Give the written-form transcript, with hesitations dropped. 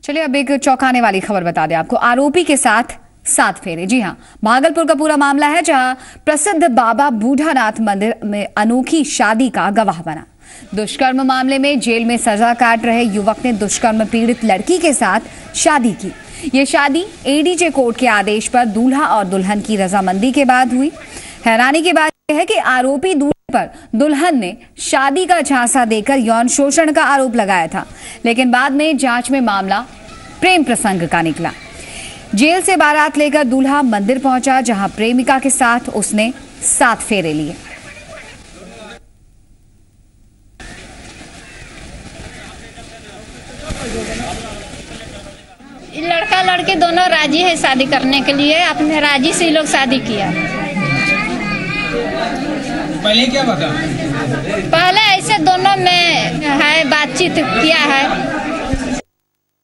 चलिए अब एक चौंकाने वाली खबर बता दें आपको। आरोपी के साथ 7 फेरे। जी हां, भागलपुर का पूरा मामला है जहां प्रसिद्ध बाबा बूढ़ानाथ मंदिर में अनोखी शादी का गवाह बना। दुष्कर्म मामले में जेल में सजा काट रहे युवक ने दुष्कर्म पीड़ित लड़की के साथ शादी की। ये शादी एडीजे कोर्ट के आदेश पर दूल्हा और दुल्हन की रजामंदी के बाद हुई। हैरानी की बात यह है कि आरोपी दूल्हे पर दुल्हन ने शादी का झांसा देकर यौन शोषण का आरोप लगाया था, लेकिन बाद में जांच में मामला प्रेम प्रसंग का निकला। जेल से बारात लेकर दूल्हा मंदिर पहुंचा जहां प्रेमिका के साथ उसने 7 फेरे लिए। लड़का लड़की दोनों राजी है शादी करने के लिए, अपने राजी से ही लोग शादी किया। पहले क्या बता? पहले ऐसे दोनों में है बातचीत किया है।